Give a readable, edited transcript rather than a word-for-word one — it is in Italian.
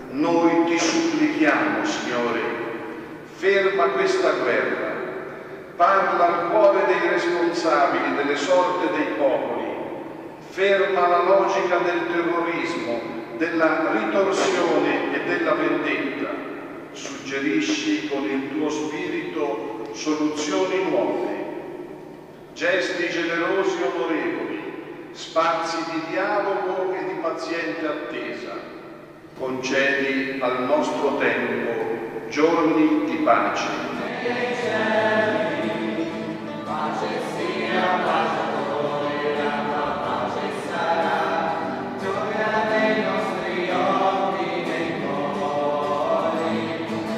Noi ti supplichiamo, Signore, ferma questa guerra, parla al cuore dei responsabili delle sorte dei popoli, ferma la logica del terrorismo, della ritorsione e della vendetta, suggerisci con il tuo spirito soluzioni nuove, gesti generosi e onorevoli, spazi di dialogo e di paziente attesa. Concedi al nostro tempo giorni di pace.